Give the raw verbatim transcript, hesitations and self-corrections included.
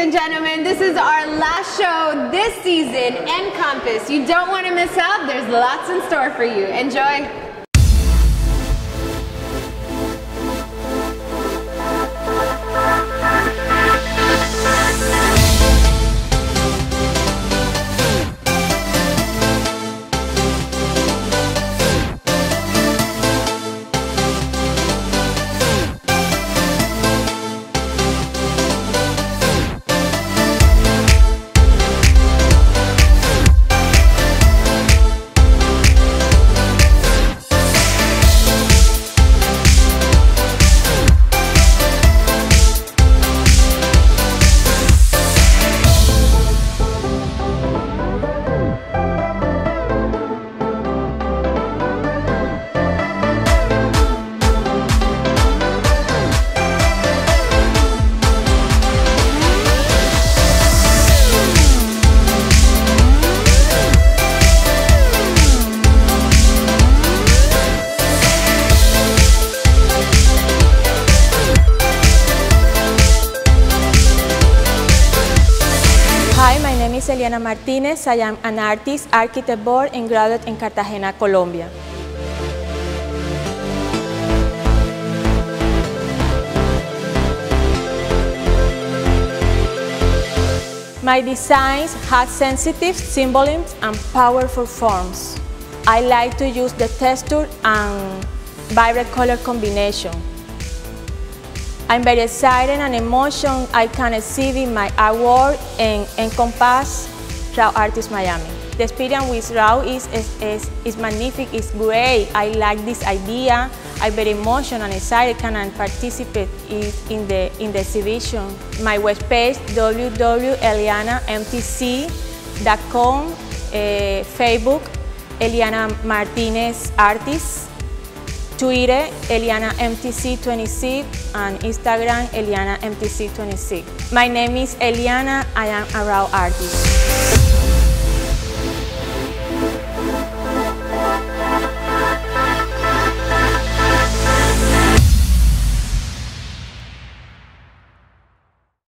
and gentlemen, this is our last show this season, Encompass. You don't want to miss out. There's lots in store for you. Enjoy. Hi, my name is Eliana Martinez. I am an artist, architect board, and graduate in Cartagena, Colombia. My designs have sensitive symbolism and powerful forms. I like to use the texture and vibrant color combination. I'm very excited and emotion I can exhibit my artwork and Encompass Raw Artists Miami. The experience with Raw is, is, is, is magnificent, it's great. I like this idea. I'm very emotional and excited can I participate in the, in the exhibition. My webpage, w w w dot eliana m t c dot com, uh, Facebook, Eliana Martinez Artist, Twitter, Eliana M T C twenty-six, and Instagram, Eliana M T C twenty-six. My name is Eliana, I am a raw artist.